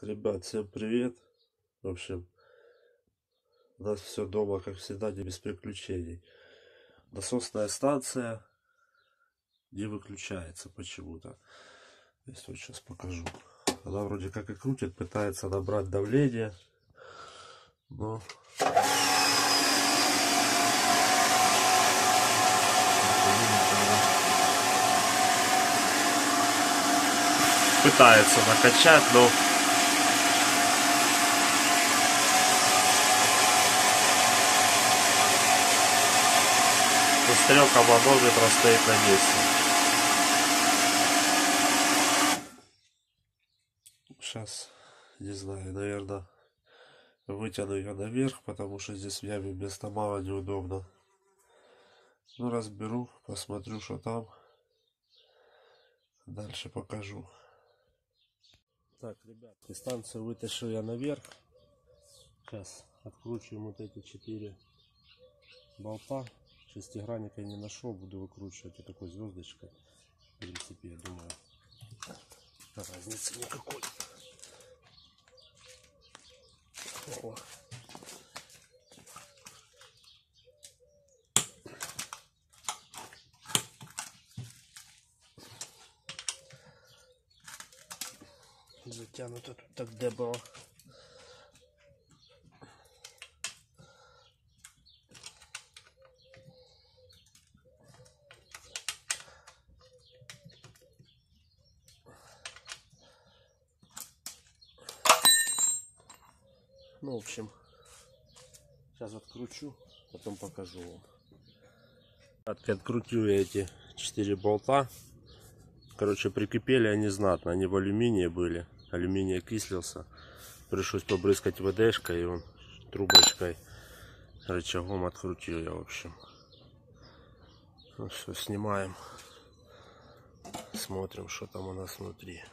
Так, ребят, всем привет. В общем, у нас все дома, как всегда, не без приключений. Насосная станция не выключается почему-то. Если вот сейчас покажу. Она вроде как и крутит, пытается набрать давление, но пытается накачать, но стрелка манометра стоит на месте. Сейчас, не знаю, наверное, вытяну ее наверх, потому что здесь в яме места мало, неудобно. Ну, разберу, посмотрю, что там. Дальше покажу. Так, ребят, станцию вытащил я наверх. Сейчас откручиваем вот эти 4 болта. Шестигранника не нашел, буду выкручивать вот такой звездочкой. В принципе, я думаю, разницы никакой. О. Затянуто тут так дебро. Ну, в общем, сейчас откручу, потом покажу вам. Открутил я эти 4 болта. Короче, прикипели они знатно, они в алюминии были. Алюминий окислился. Пришлось побрызгать ВДшкой, и он трубочкой, рычагом открутил я, в общем. Ну все, снимаем. Смотрим, что там у нас внутри.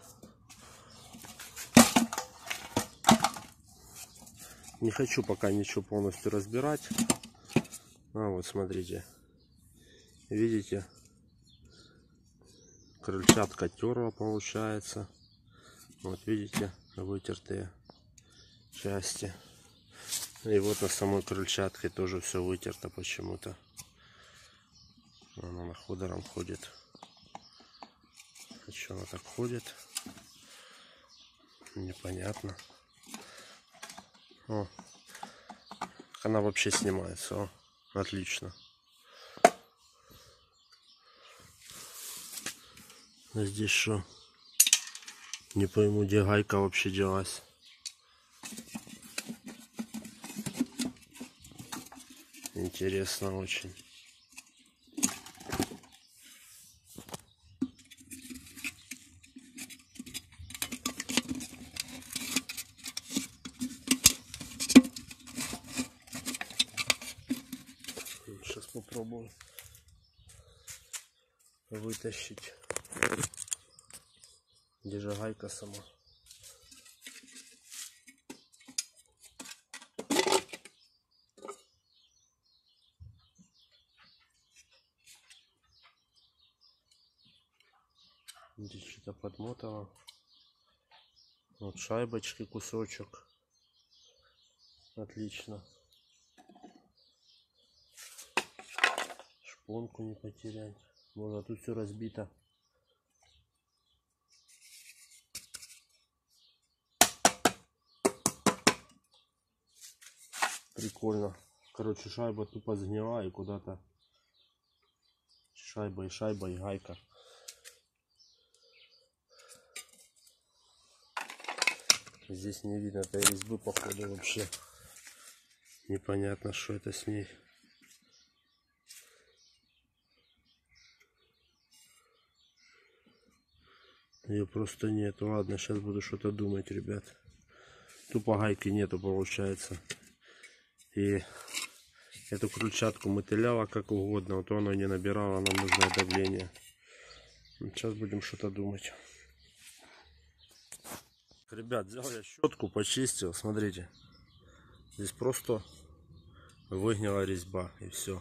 Не хочу пока ничего полностью разбирать. А вот смотрите. Видите? Крыльчатка терла получается. Вот видите, вытертые части. И вот на самой крыльчатке тоже все вытерто почему-то. Она ходором ходит. А что она так ходит? Непонятно. О, она вообще снимается. О, отлично. А здесь что? Не пойму, где гайка вообще делась. Интересно очень. Сейчас попробую вытащить. Где же гайка сама? Здесь что-то подмотало. Вот шайбочки, кусочек. Отлично. Шпонку не потерять. Можно, тут все разбито. Прикольно. Короче, шайба тупо сгнила и куда-то шайба и гайка. Здесь не видно этой резьбы, походу, вообще. Непонятно, что это с ней. Ее просто нету. Ладно, сейчас буду что-то думать, ребят. Тупо гайки нету, получается. И эту крыльчатку мотыляла как угодно. Вот она не набирала нам нужное давление. Сейчас будем что-то думать. Ребят, взял я щетку, почистил. Смотрите. Здесь просто выгнила резьба и все.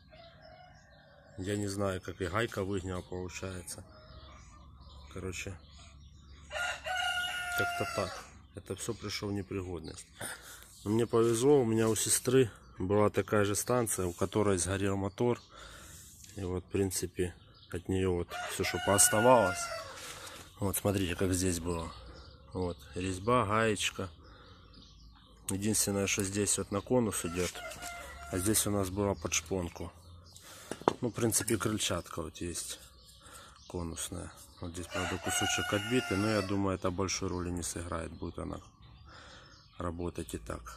Я не знаю, как и гайка выгнила, получается. Короче, как-то так. это все пришло в непригодность. Но мне повезло, у меня у сестры была такая же станция, у которой сгорел мотор. И вот, в принципе, от нее вот все, что пооставалось. Вот, смотрите, как здесь было. Вот, резьба, гаечка. Единственное, что здесь вот на конус идет. А здесь у нас была под шпонку. Ну, в принципе, крыльчатка вот есть конусная. Вот здесь, правда, кусочек отбитый, но я думаю, это большой роли не сыграет. Будет она работать и так.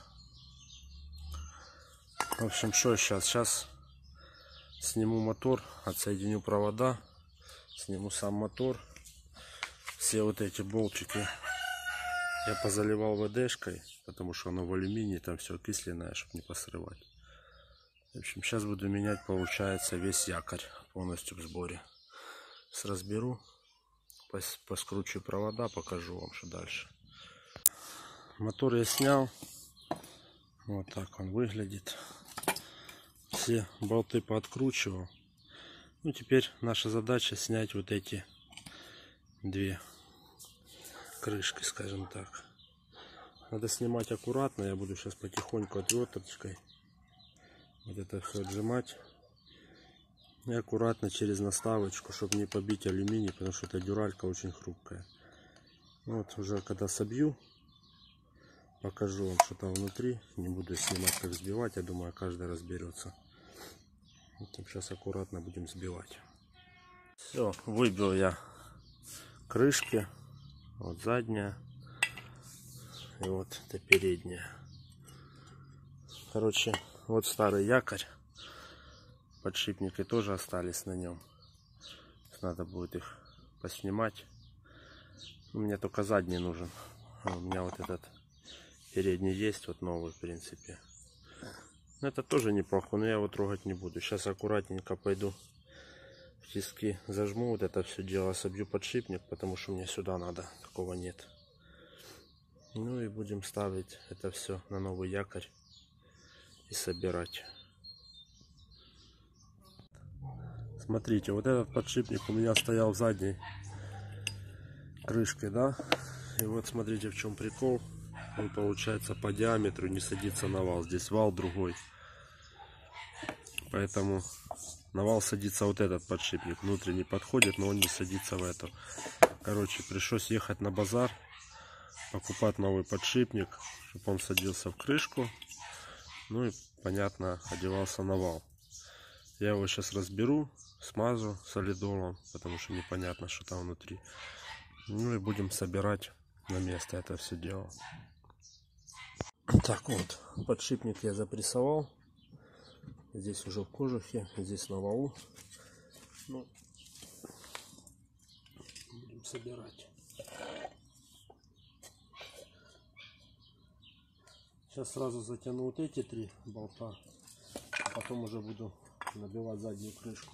В общем, что сейчас? Сейчас сниму мотор, отсоединю провода, сниму сам мотор. Все вот эти болтики я позаливал ВДшкой, потому что оно в алюминии, там все окисленное, чтобы не посрывать. В общем, сейчас буду менять, получается, весь якорь полностью в сборе. Сейчас разберу, поскручу провода, покажу вам, что дальше. Мотор я снял. Вот так он выглядит. Все болты пооткручивал. Ну, теперь наша задача снять вот эти две крышки, скажем так. Надо снимать аккуратно. Я буду сейчас потихоньку отверточкой вот это все отжимать. И аккуратно через наставочку, чтобы не побить алюминий, потому что эта дюралька очень хрупкая. Вот уже когда собью, покажу вам, что там внутри. Не буду снимать, как сбивать. Я думаю, каждый разберется. Вот сейчас аккуратно будем сбивать. Все, выбил я крышки. Вот задняя. И вот это передняя. Короче, вот старый якорь. Подшипники тоже остались на нем. Надо будет их поснимать. Мне только задний нужен. А у меня вот этот передний есть, вот новый, в принципе. Это тоже неплохо, но я его трогать не буду. Сейчас аккуратненько пойду в тиски, зажму вот это все дело, собью подшипник, потому что мне сюда надо, такого нет. Ну и будем ставить это все на новый якорь и собирать. Смотрите, вот этот подшипник у меня стоял в задней крышке, да? И вот смотрите, в чем прикол. Он, получается, по диаметру не садится на вал. Здесь вал другой. Поэтому на вал садится вот этот подшипник. Внутренний подходит, но он не садится в эту. Короче, пришлось ехать на базар, покупать новый подшипник, чтобы он садился в крышку. Ну и, понятно, одевался на вал. Я его сейчас разберу, смазу солидолом, потому что непонятно, что там внутри. Ну и будем собирать на место это все дело. Так вот, подшипник я запрессовал. Здесь уже в кожухе, здесь на валу. Ну, будем собирать. Сейчас сразу затяну вот эти три болта, а потом уже буду набивать заднюю крышку.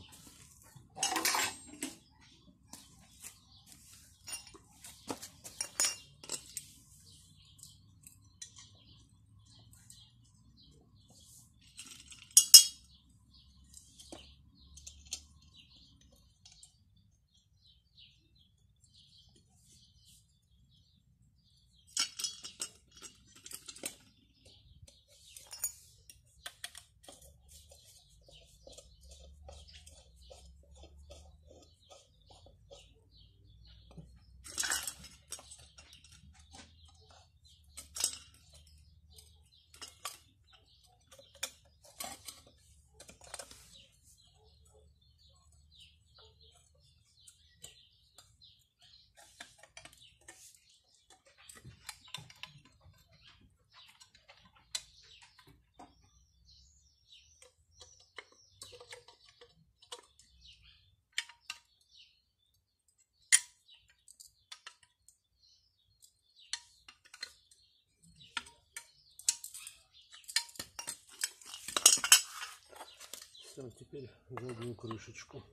Все, теперь заднюю крышечку.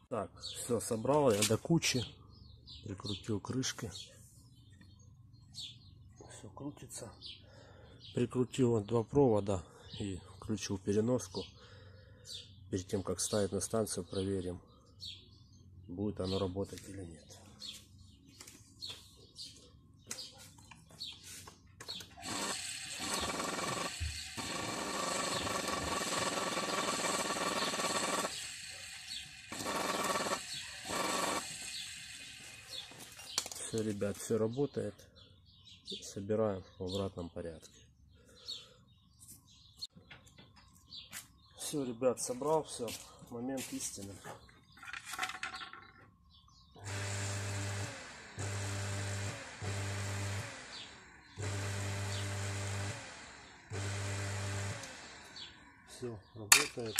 Так, все собрал я до кучи, прикрутил крышки, все крутится. Прикрутил вот 2 провода и включил переноску. Перед тем как ставить на станцию, проверим, будет оно работать или нет. Все, ребят, все работает. Собираем в обратном порядке. Все, ребят, собрал все. Момент истины. Все работает.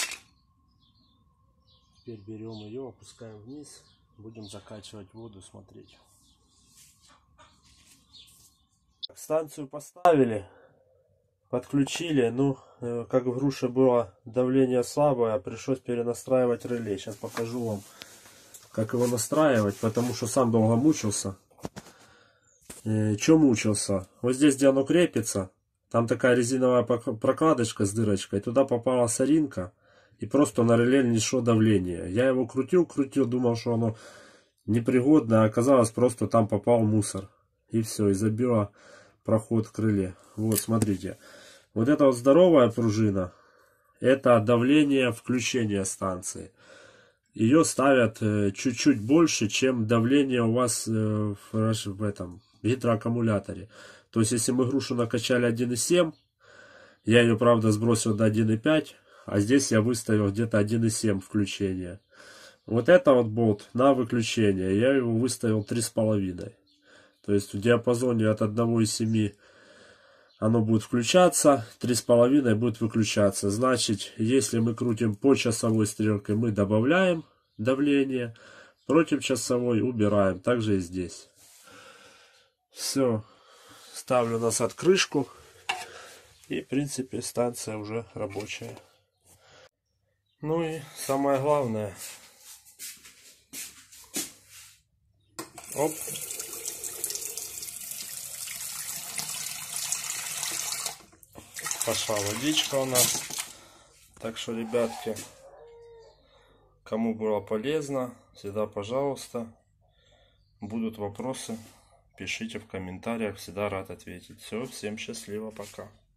Теперь берем ее, опускаем вниз. Будем закачивать воду, смотреть. Станцию поставили, подключили. Ну, как в груше было давление слабое, пришлось перенастраивать реле. Сейчас покажу вам, как его настраивать, потому что сам долго мучился. Че мучился? Вот здесь, где оно крепится, там такая резиновая прокладочка с дырочкой. Туда попала соринка, и просто на реле не шло давление. Я его крутил, думал, что оно непригодно, а оказалось, просто там попал мусор. И все, и забило проход к реле. Вот, смотрите. Вот эта вот здоровая пружина, это давление включения станции. Ее ставят чуть-чуть больше, чем давление у вас в этом гидроаккумуляторе. То есть, если мы грушу накачали 1,7, я ее, правда, сбросил до 1,5, а здесь я выставил где-то 1,7 включения. Вот это вот болт на выключение, я его выставил 3,5. То есть в диапазоне от 1,7 оно будет включаться, 3,5 будет выключаться. Значит, если мы крутим по часовой стрелке, мы добавляем давление, против часовой убираем. Также и здесь. Все. Ставлю назад крышку. И, в принципе, станция уже рабочая. Ну и самое главное. Оп. Пошла водичка у нас. Так что, ребятки, кому было полезно, всегда пожалуйста. Будут вопросы, пишите в комментариях, всегда рад ответить. Все, всем счастливо, пока.